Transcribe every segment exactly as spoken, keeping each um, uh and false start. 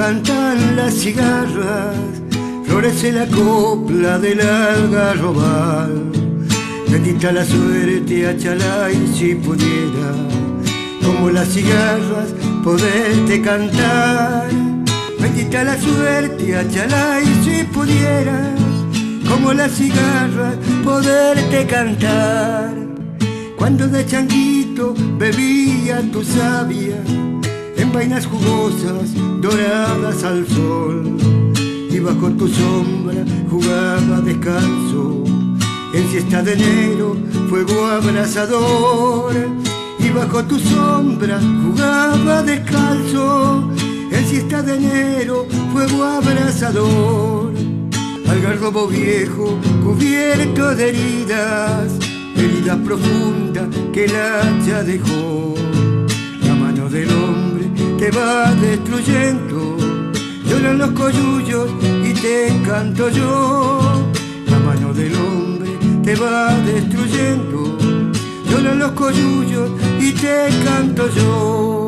cantan las cigarras, florece la copla del algarrobal. Bendita la suerte, Achalay, si pudiera, como las cigarras, poderte cantar. Bendita la suerte, Achalay, si pudiera, como las cigarras, poderte cantar. Cuando de changuito bebía tu savia, en vainas jugosas, doradas al sol, y bajo tu sombra jugaba descalzo, en siesta de enero, fuego abrasador. Y bajo tu sombra jugaba descalzo, en siesta de enero, fuego abrasador. Algarrobo viejo, cubierto de heridas, heridas profundas que el hacha dejó. La mano del hombre te va destruyendo, lloran los coyullos y te canto yo. La mano del hombre te va destruyendo, lloran los coyullos y te canto yo.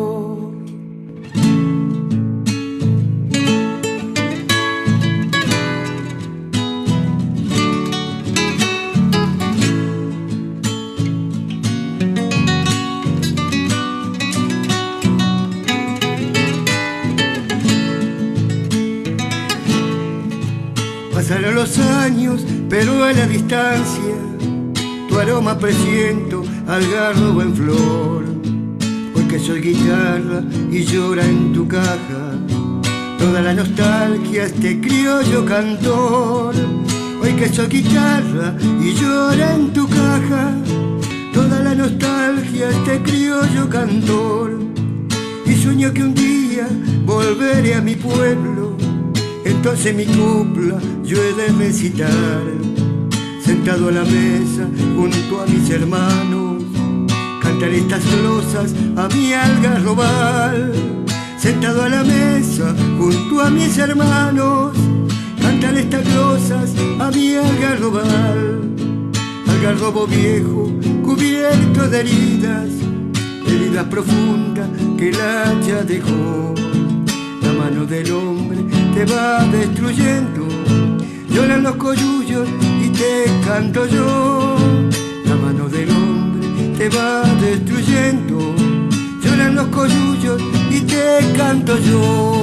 Pasarán los años, pero a la distancia tu aroma presiento, algarrobo en flor. Hoy que soy guitarra y llora en tu caja toda la nostalgia, este criollo cantor. Hoy que soy guitarra y llora en tu caja toda la nostalgia, este criollo cantor. Y sueño que un día volveré a mi pueblo, entonces mi copla yo he de recitar, sentado a la mesa junto a mis hermanos, cantar estas glosas a mi algarrobal. Sentado a la mesa junto a mis hermanos, cantar estas glosas a mi algarrobal. Algarrobo viejo, cubierto de heridas, heridas profundas que el hacha dejó. La mano del hombre te va destruyendo, lloran los coyullos y te canto yo. La mano del hombre te va destruyendo, lloran los coyullos y te canto yo.